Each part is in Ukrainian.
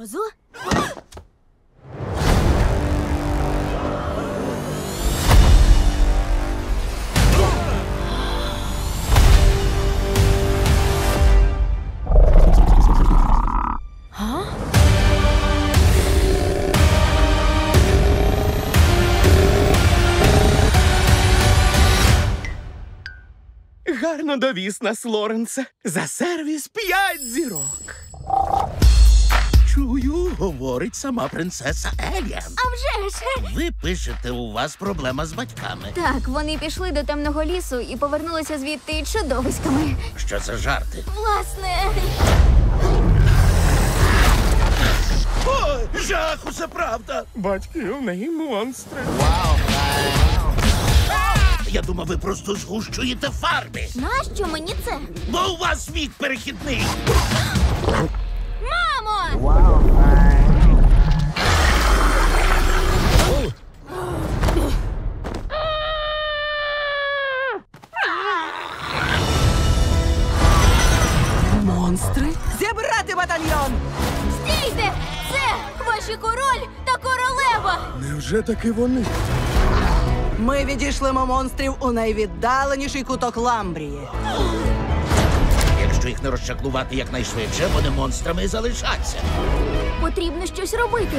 Розу? Гарно довіз нас, Лоренсе. За сервіс 5 зірок. Чую, говорить сама принцеса Еліан. А вже ж! Ви пишете, у вас проблема з батьками. Так, вони пішли до темного лісу і повернулися звідти чудовиськами. Що за жарти? Власне, О, жах, усе правда. Батьки у неї монстри. Я думав, ви просто згущуєте фарби. нащо мені це? Бо у вас вік перехідний. Мамо! Монстри? Зібрати батальйон! Стійте! Це ваші король та королева! Невже таки вони? Ми відійшлимо монстрів у найвіддаленіший куток Ламбрії. Якщо їх не розчаклувати якнайшвидше, вони монстрами і залишаться. Потрібно щось робити.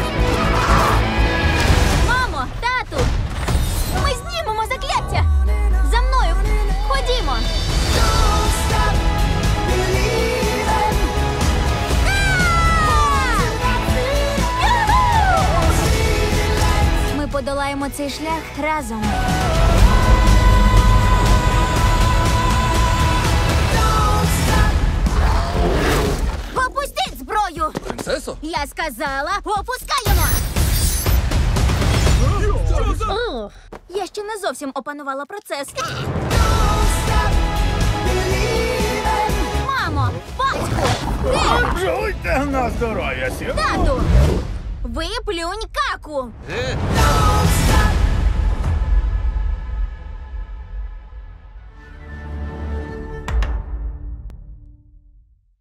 Мамо, тату! Ми знімемо закляття! За мною! Ходімо! Ми подолаємо цей шлях разом. Опустіть зброю! Принцесо? Я сказала, опускаємо! О, я ще не зовсім опанувала процес. Мамо, батьку, ти, Жуйте на здоров'я, сі. тату, ви плюнь каку.